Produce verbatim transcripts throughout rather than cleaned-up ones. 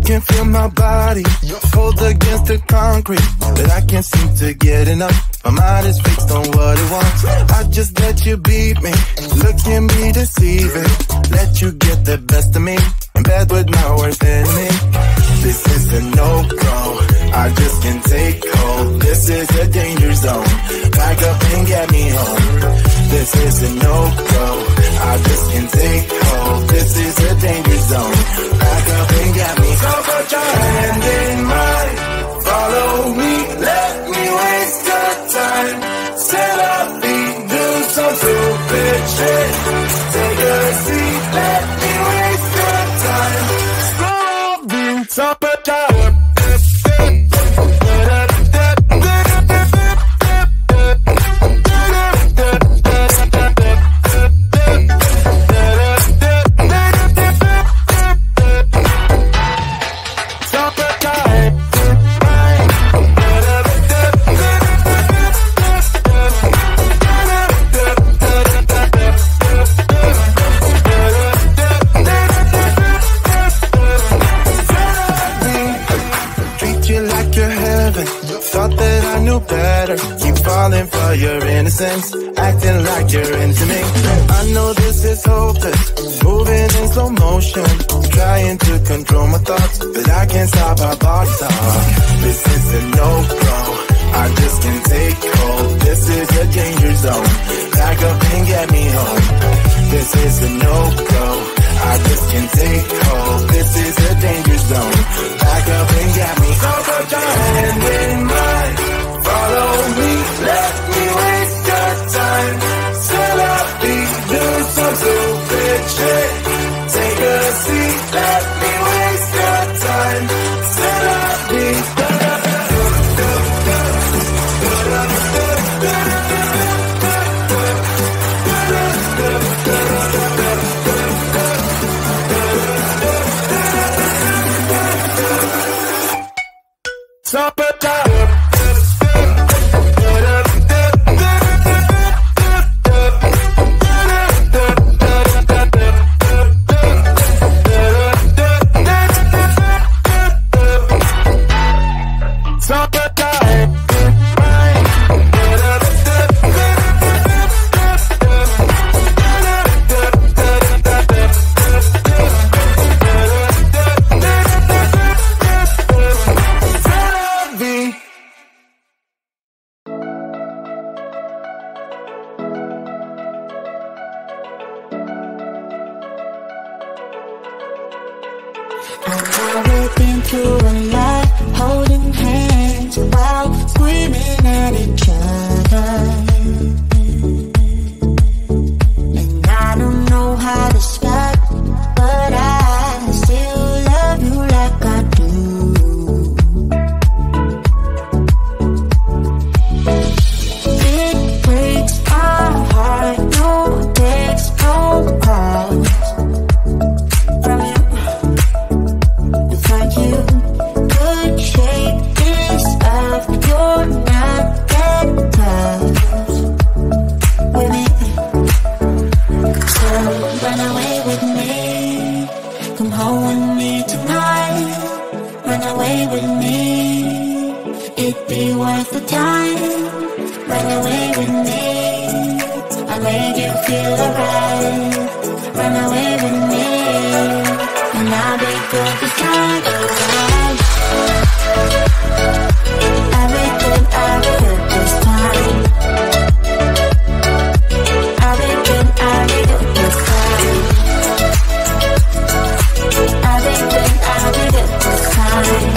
can feel my body hold against the concrete, but I can't seem to get enough. My mind is fixed on what it wants. I just let you beat me, look at me deceiving, let you get the best of me, in bed with my worst enemy. This is a no-go, I just can't take hold. This is a danger zone, back up and get me home. This is a no-go, I just can't take hold. This is a danger zone, back up and get me. So put your hand in mine, follow me, let me waste your time. Set up, feet, do some stupid shit. Take a seat, let me waste your time. So put your better. Keep falling for your innocence, acting like you're into me. I know this is hopeless, moving in slow motion, trying to control my thoughts, but I can't stop our body talk. This is a no-go, I just can't take hold. This is a danger zone, back up and get me home. This is a no-go, I just can't take hold. This is a danger zone, back up and get me. So put your hand in mine, follow me, let me waste your time. Set up, beat, do some stupid shit. Take a seat, let me waste your time. Set up, beat, stop it down. We've been through a lot, holding hands while screaming at each other. And I don't know how to start, but I still love you like I do. It breaks my heart, no text, no calls from you. Like you could shake this off, you're not that tough with me. So run away with me, come home with me tonight. Run away with me, it'd be worth the time. Run away with me, I'll make you feel alright. Run away with me, and I'll be good this time around. Everything I'll be good this time. Everything I'll be good this time. Everything I'll be good this time.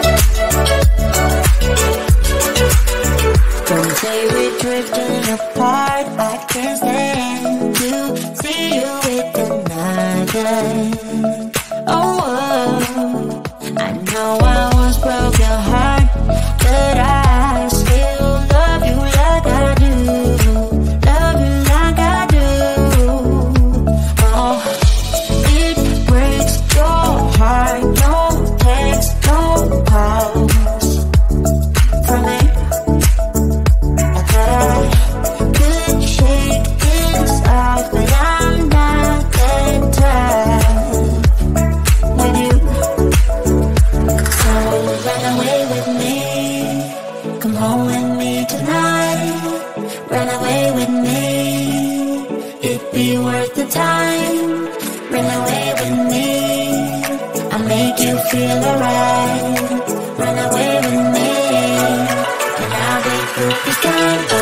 Don't say we're drifting apart, I can't stand to see you with another. Oh, oh. you feel alright. Run away with me, and I'll be proof this time.